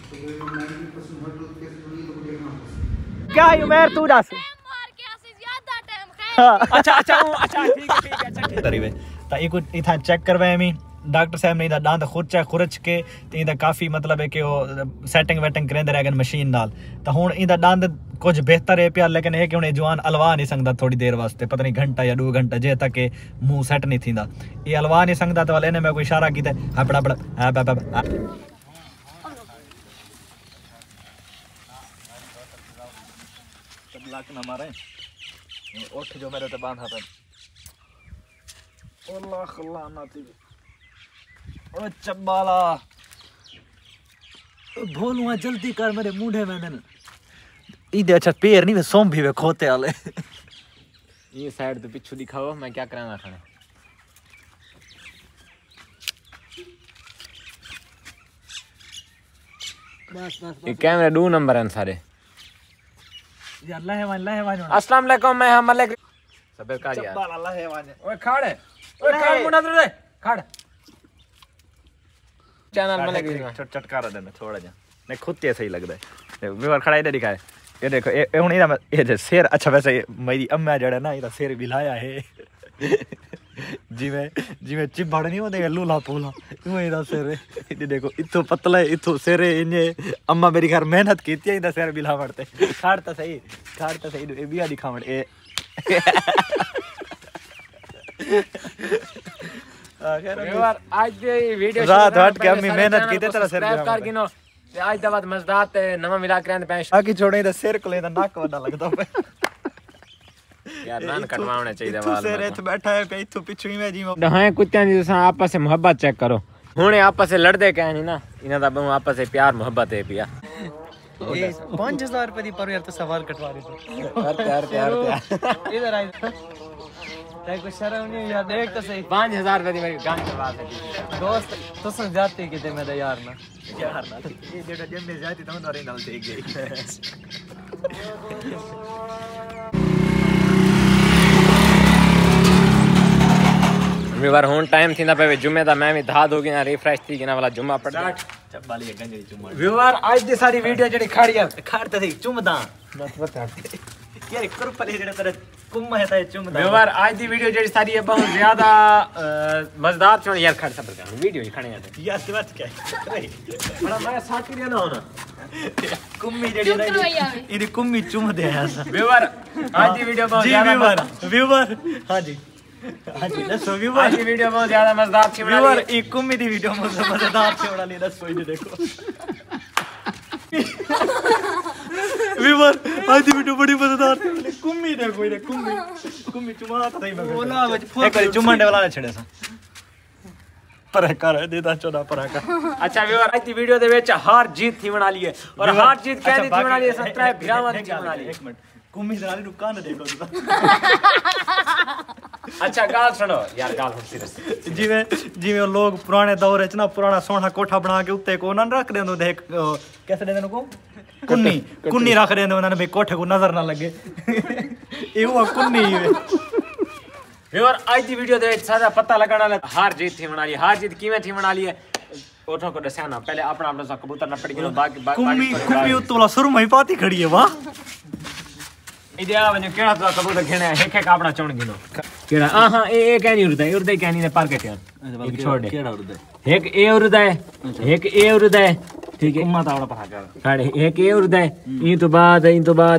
क्या उमेर तू दस अच्छा अच्छा अच्छा ठीक है अच्छा तरीवे ता इको इथा चेक करवाए मी डॉक्टर साहब ने दांत खुरच के ते इंदा काफी मतलब है कि वो सेटिंग वेटिंग करेंदे रहगन मशीन नाल ता हुन इंदा दांत कुछ बेहतर है पिया लेकिन है कि हुन जवान अलवा नहीं सकदा थोड़ी देर वास्ते पता नहीं घंटा या 2 घंटा जे तक के मुंह सेट नहीं थींदा ये अलवा नहीं सकदा तो वाले ने मैं कोई इशारा कीता हा बड़ा बड़ा हा बा लाख ना मारे उठ जो मेरे ते बांधा पे अल्लाह अल्लाह नाती ओ चब्बाला भोलुआ जल्दी कर मेरे मुंडे में न इधर अच्छा पैर नहीं वे सोम भी वे खोते वाले ये साइड तो पिछू दिखाओ मैं क्या कराना खाने बस बस ये कैमरा 2 नंबर हैं सारे यार अल्लाह है अस्सलाम वालेकुम मैं मलिक सबे का यार चब्बाला अल्लाह है ओए खाड़ मुंडा दे खाड़ चैनल मलिक चटकारा देना थोड़ा जा नहीं खुद ते सही लगदा है व्यूअर खड़ा इधर दिखाए ये देखो ये हुन इदा ये सिर अच्छा वैसे मेरी अम्मा जड़ा ना इदा सिर बिलाया है जिवें चिबड़ नहीं होंदे लूला पोला वो इदा सिर ये देखो इतो पतला है इतो सिर इने अम्मा मेरी घर मेहनत कीती है इदा सिर बिला पड़ते खाड़ता सही ए बिया दिखावण ए व्यूअर आज दे वीडियो रात हट के अम्मी मेहनत कीते तेरा सिर बिला कर गिनो ते आज दा बाद मजदात नवा मिला के रहंदे पैंश आकी छोड़े इदा सिर कोले दा नाक वड्डा लगदा पे यार नान कटवाने चाहिए वाल सिर इथे बैठा है पे इथो पिछु ही में जी दहाए कुत्तियां दी तुसा आपस में मोहब्बत चेक करो हुणे आपस में लड़दे कह नहीं ना इना दा आपस में प्यार मोहब्बत है पिया 5000 रुपए दी पर यार तो सवाल कटवा रही यार इधर आई ते को शर्म नहीं यार देख तो सही 5000 रुपए दी मेरी गान करवा दे दोस्त तो सुन जाती किते मेरे यार ना ये जेड़ा जम्मे जाती तो नरे नाल देख गई व्यूअर हुन टाइम थींदा पे जुमे दा मैं भी धा दोगी ना रिफ्रेश थी ना वाला जुम्मा पढ़ चब्बाली गंजे चुम्मा व्यूअर आज दी सारी वीडियो जेडी खाड़ी है खाड़ते थी चुमदा बस बता यार करपले जेड़ा तेरे कुम है ता चुमदा व्यूअर आज दी वीडियो जेडी सारी है बहुत ज्यादा मजेदार छ यार खड़ सब कर वीडियो ही खणे यार ते बात क्या है बड़ा मैं साथ ही ना होना कुम्मी जेडी ना इदी कुम्मी चुम दे ऐसा व्यूअर आज दी वीडियो बहुत ज्यादा व्यूअर हां जी दसो व्यूअर आज की वीडियो बहुत ज्यादा मजेदार थी व्यूअर एक कुम्मी दी वीडियो मजेदार थी बड़ा ले दस कोई देखो व्यूअर आज दी वीडियो बड़ी मजेदार थी कुम्मी देखो ये कुम्मी चुमा था मैं बोला एक बार चुमाने वाला ने छड़े सा पर कर देदा चोदा पर कर अच्छा व्यूअर आज दी वीडियो दे विच हार जीत थी बना ली है और हार जीत कहदी थी बना ली 17 भिरावां दी बना ली 1 मिनट कुम्मी दराली रुका ना देखो अच्छा गाल सुनो यार गाल सीरियस जिवें लोग पुराने दौर च ना पुराना सोना कोठा बना के उत्ते को ना रख देंदे देख कैसे देंदे को कुन्नी रख देंदे उन्होंने भाई कोठे को नजर ना लगे ये हुआ कुन्नी व्यूअर आज दी वीडियो दे सारा पता लगाने वाला हार जीत थी बना ली हार जीत किवें थी बना ली है ओठो को दस्या ना पहले अपना अपना सा कबूतर न पड़ गयो बाकी कुम्मी उतला सुरमा ही पाती खड़ी है वाह इदिया वने केड़ा तो कबूतर घेने एक एक अपना चुन गिनो केड़ा हां ए कहनी उड़दा कहनी ने पार के एक छोड़ दे केड़ा उड़दा एक ए उड़दा है एक ए उड़दा है ठीक है उम्मा तावड़ा पहा कर साढ़े एक ए उड़दा है इन तो बाद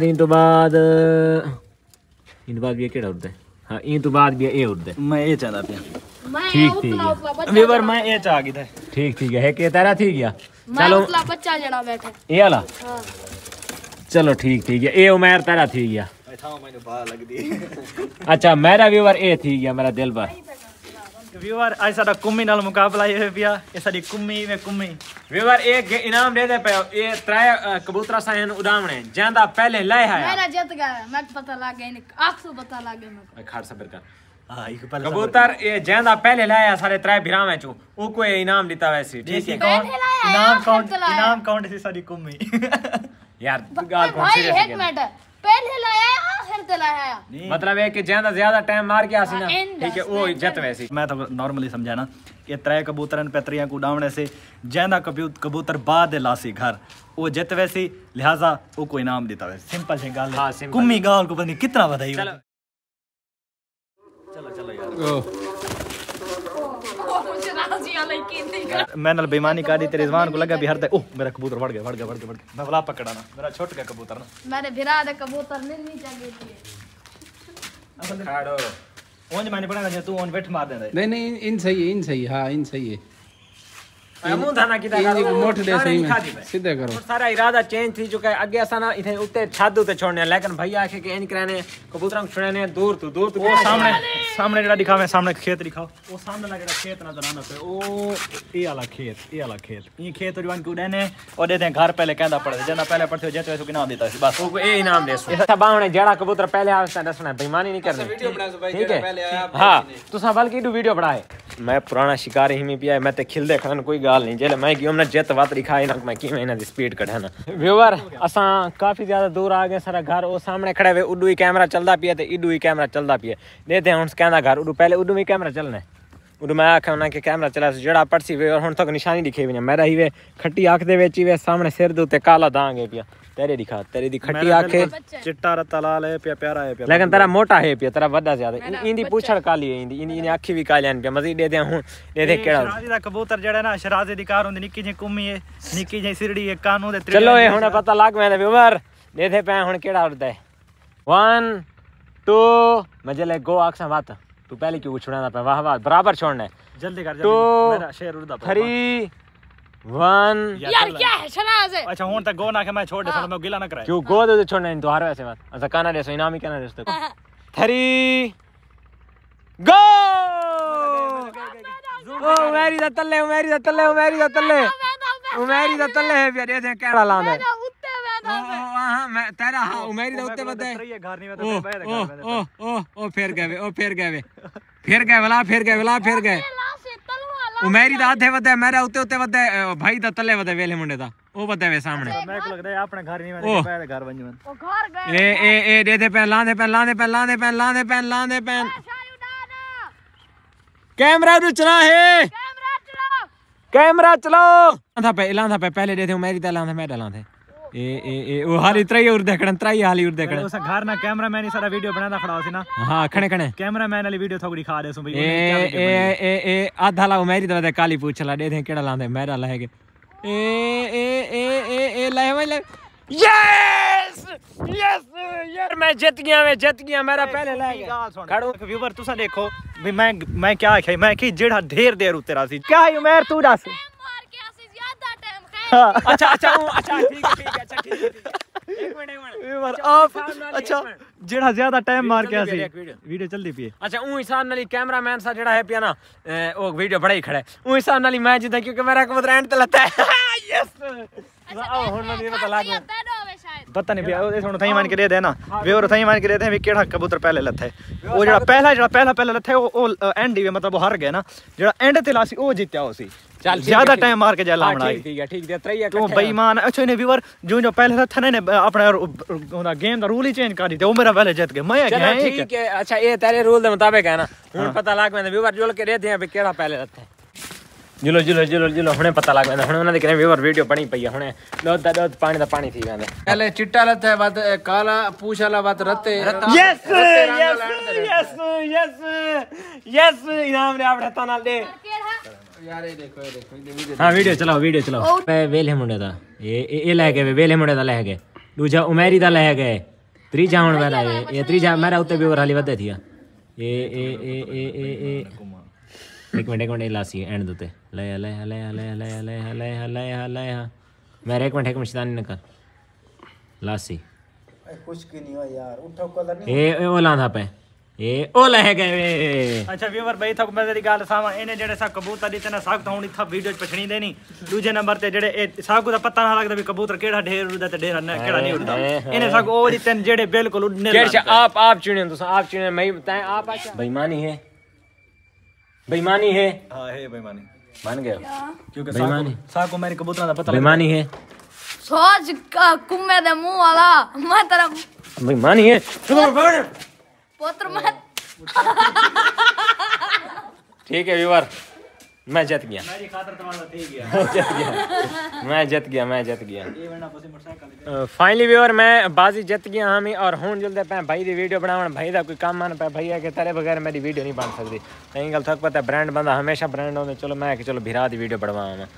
ये केड़ा उड़दा है हां इन तो बाद भी ए उड़दा है मैं ए चाहता पिया ठीक है व्यूअर मैं ए चाह गई था ठीक है के तेरा ठीक गया चलो मैं बच्चा जड़ा बैठा ए वाला हां चलो ठीक है ए उमर तेरा थी गया मैंने बाल लग दी अच्छा मेरा व्यूअर ए थी गया मेरा दिल भर व्यूअर आज साडा कुम्मी नाल मुकाबला ये पिया ये साडी कुम्मी में कुम्मी व्यूअर एक इनाम दे दे पे ये 3 कबूतर सायन उड़ावणे जेंदा पहले ले आया मेरा जीत गया मैं पता लग गया इनका आंसू पता लग गया मेरे खाड़ सबर कर हां एक पहले कबूतर ये जेंदा पहले ले आया सारे 3 भिरावे चू ओ को इनाम देता वैसे ठीक है इनाम काउंट से साडी कुम्मी यार गाल कौन भाई सीरियस एक मिनट पहले लाया आखिर ते लाया मतलब है कि ज्यादा टाइम मार के आसी ना ठीक है वो जित वैसी मैं तो नॉर्मली समझा ना कि 3 कबूतर पैतरियां को उड़ाने से ज्यादा कबूतर बाद लासी घर वो जित वैसी लिहाजा वो कोई इनाम देता वैसे सिंपल सी गल है कुम्मी गाल को पता नहीं कितना बधाई चलो यार मैंने बेईमानी कर दी तेरे रिजवान को लगा भी हर ओह मेरा कबूतर बढ़ गया मैं बोला पकड़ा ना मेरा छूट गया कबूतर ना मेरे भिरा दे कबूतर नहीं चाहिए थी खाड़ो ओंज मैंने पड़ा जे तू ओन बैठ मार दे नहीं इन सही है हां इन सही है मुंह धाना की तरह मोट दे सही में सीधे करो सारा इरादा चेंज थी चुका है आगे असा ना इथे उत्ते छत उत्ते छोड़ने लेकिन भैया आखे के इन कराने कबूतरां को छुड़ाने दूर तो वो सामने जेड़ा दिखावे सामने खेत दिखाओ वो सामने ना जेड़ा खेत नजर आना पे ओ ये वाला खेत ये खेत जवान को उड़ाने और देते घर पहले कहंदा पड़े जना पहले पड़ते जेते वैसे इनाम देता है बस वो ए इनाम दे सो सब बावणे जेड़ा कबूतर पहले आवता दसना बेईमानी नहीं करनी वीडियो बना सो भाई ठीक है पहले आया हां तुसा बल्कि वीडियो बनाए मैं पुराना शिकार ही में पिया मैं ते खिल दे खन कोई गाल नहीं जेले मैं कि हमने जित बात दिखाई ना मैं कि मैंने स्पीड कढाना व्यूअर असा काफी ज्यादा दूर आ गए सारा घर ओ सामने खड़े हुए उडू ही कैमरा चलदा पिया ते इडू ही कैमरा चलदा पिया देते हुन कहंदा घर उडू पहले उडू में कैमरा चलना उडू मैं आखा ना कि कैमरा चला जेड़ा पड़सी वे और हुन तक निशानी दिखे वी मेरा ही वे खट्टी आंख दे विच ही वे सामने सिर दे उत्ते काला दांग है पिया तेरे दिखा तेरी दी खट्टी आंख है चिट्टा रत्ता लाल है पिया प्यारा है पिया लेकिन तेरा मोटा है पिया तेरा बड़ा ज्यादा इंदी पूछड़ काली है इंदी आंखी भी कालियां पिया मजीद दे हुन दे केड़ा शराजी दा कबूतर जेड़ा ना शराजी दी कार हुंदी निक्की जी कुम्मी है निक्की जी सिरड़ी है कानू दे चलो ये हुन पता लग मैं व्यूअर दे पे हुन केड़ा उड़दा है 1 2 मजे ले गो आखसा बात तू पहले क्यों छुड़ाना पे वाह वाह बराबर छोड़ना है जल्दी कर मेरा शेर उड़दा 3 1 यार क्या है शराज है अच्छा हुन तक गो ना के मैं छोड़ दे साला मैं गिला ना कराए क्यों गो दे छोड़ना इन तो हार वैसे बात अच्छा काना दे सो इनाम ही कहना दे उसको 3 गो ओ मेरी दा तल्ले है प्यारे दे केड़ा लांदा उत्ते वेदा हां मैं तेरा हां उमेरी दा उत्ते बदे घर नहीं वेदा ओ फिर गए उमेरी दा आधे वदे मेरा उत्ते वदे भाई दा तल्ले वदे वेले मुंडे दा ओ वदे वे सामने मेरे को लगदा है अपने घर नहीं वेदा पहले घर वंजवन ओ घर गए ए दे दे पहला दे पेन कैमरा नु चला है कैमरा चलाओ लांदा पे पहले दे उमेरी दा लांदा मैं डालां थे ए ओ हाली त्रई उर देखण त्रई हाली उर देखण उस घर ना कैमरामैन ही सारा वीडियो बनादा खड़ा सी ना हां खणे कैमरामैन वाली वीडियो थोड़ी दिखा दे सो भाई ए आधा ला मेरी तो काली पूछला दे दे केड़ा लांदे मेरा लाएगे ए ले यस यार मैं जीत गया मेरा पहले लाएगा खड़ो व्यूअर तुसा देखो भी मैं क्या आखे मैं कि जेड़ा ढेर देर उतरा सी क्या है उमर तू दस मार के आसी ज्यादा टाइम अच्छा ठीक है अच्छा ठीक है एक मिनट आप अच्छा जेड़ा ज्यादा टाइम मार के आसी वीडियो चलदी पई अच्छा ऊ हिसाब नाली कैमरामैन सा जेड़ा है पिया ना ओ वीडियो बड़ा ही खड़ा है ऊ हिसाब नाली मैं जिदा क्योंकि मेरा कबूतर एंड ते लता है यस हुन मुझे पता लग गया पता नहीं पिया ए सुन थई मान के दे देना व्यूअर थई मान के दे दे भी केड़ा कबूतर पहले लथा है वो जेड़ा पहला लथा है वो एंड ही मतलब वो हार गया ना जेड़ा एंड ते लासी वो जीत्या होसी चल ज्यादा टाइम मार के जाला बनाई ठीक है त्रैया तो बेईमान अच्छा ने व्यूअर जो पहले लथा ने अपना गेम दा रूल ही चेंज कर दी वो मेरा पहले जीत गया मैं गया ठीक है अच्छा ये तेरे रूल दे मुताबिक है ना हुन पता लग मैं व्यूअर जोल के रहते हैं केड़ा पहले लथा है जिलो हुने पता लग वेंदा हुने उन्हां दे व्यूअर वीडियो बनी पई है हुने दूध पानी थी वेंदा पहले चिट्टा लता है बात काला पूछ वाला बात रत्ते यस इनाम ने आपड़े तना दे यार ये देखो हां वीडियो चलाओ पे वेले मुंडे दा ये ले गए वेले मुंडे दा ले गए दूजा उमेरी दा ले गए त्रीजा हुन वेदा ये त्रीजा मेरा उत्ते व्यूअर हाली वदे थिया ए एक मिनट लासी एंड दोते ले मेरे एक मिनट शैतानी न कर लासी कुछ की नहीं हो यार उठो कलर नहीं ए ओ लांदा पे ए ओ ले गए अच्छा व्यूअर भाई थक मैं तेरी गल सावा इने जेड़े सा कबूतर दी तना सख्त होनी था वीडियो च पछणी देनी दूजे नंबर ते जेड़े ए सागू दा पता ना लगदा भी कबूतर केड़ा ढेर उड़दा ते ढेर ना केड़ा नहीं उड़दा इने सागू ओ दी तन जेड़े बिल्कुल उड़ने केड़ा आप चुने तुस आप चुने मैं तय आप आचा बेईमानी है हां है बेईमानी मान गए क्योंकि सागू मेरे कबूतरां दा पता बेईमानी है सोच कुम्मे दे मुंह वाला मैं तेरा भाई मानिए पुत्र मत ठीक है व्यूअर मैं जीत गया मेरी खातर तुम्हारा ठीक है मैं जीत गया ये वरना पसी मोटरसाइकिल फाइनली व्यूअर मैं बाजी जीत गया हामी और हुन जल्दे पे भाई दी वीडियो बनावन भाई दा कोई काम मन पे भैया के तेरे बगैर मेरी वीडियो नहीं बन सकती कहीं गल थक पता ब्रांड बंदा हमेशा ब्रांड होंदे चलो मैं कि चलो भिरा दी वीडियो बनवावा मैं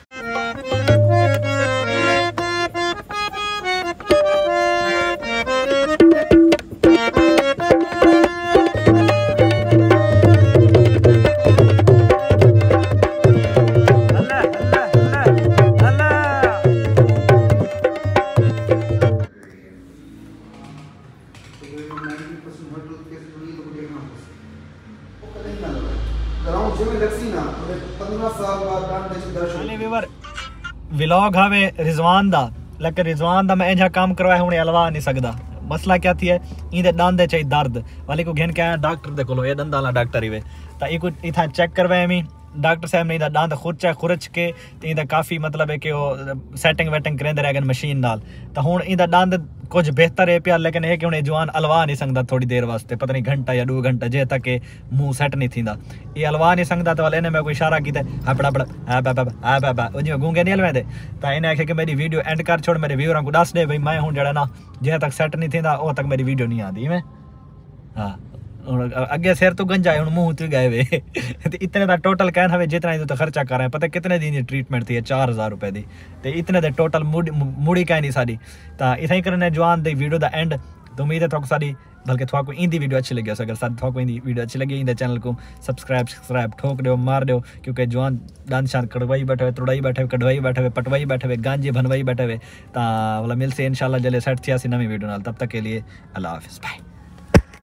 व्लॉग हवे रिजवान दा लेकिन रिजवान दा मैं इंजा काम करवाया हुणे अलवा नहीं सकदा मसला क्या थी है इंदे दांदे चाहिए दर्द वाले को घेन के आया डॉक्टर दे कोलो ये दंदा वाला डॉक्टर ही वे ता इको इथा चेक करवाया मी डॉक्टर साहब ने इदा दांत खुरच के इंदा काफी मतलब है कि वो सेटिंग वेटिंग करेंदे रह गए मशीन नाल ता हुन इंदा दांत कुछ बेहतर है पिया लेकिन है कि हुणे जवान अलवा नहीं सकदा थोड़ी देर वास्ते पता नहीं घंटा या 2 घंटा जे तक मुंह सेट नहीं थींदा ये अलवा नहीं सकदा तो वाले ने मैं कोई इशारा कीता हपड़ा हपड़ा ओ जी गूंगे नहीं हलवेंदे ता इने आखे कि मेरी वीडियो एंड कर छोड़ मेरे व्यूअरां को दस दे भाई मैं हुन जड़ा ना जे तक सेट नहीं थींदा ओ तक मेरी वीडियो नहीं आंदी मैं हां अगे सिर तो गंजा है मुंह तो गए वे इतने दा टोटल कहन हवे जितना ही तो खर्चा कर रहे हैं पता कितने दिन की ट्रीटमेंट थी 4000 रुपए दी ते इतने दे टोटल मुड़ी कह नहीं साडी ता इथाई करने जवान दी वीडियो दा एंड तो उम्मीद है तो सारी बल्कि थोको इंदी वीडियो अच्छी लगी अगर साथ थोको इंदी वीडियो अच्छी लगी इंदे चैनल को सब्सक्राइब ठोक दो मार दो क्योंकि जवान दान शान कड़वाई बैठे हुए तुड़ाई बैठे हुए कड़वाई बैठे हुए पटवाई बैठे हुए गांजे भनवाई बैठे हुए ता वाला मिलसे इंशाल्लाह जले सेट थी नवी वीडियो नाल तब तक के लिए अल्लाह हाफिज़ बाय।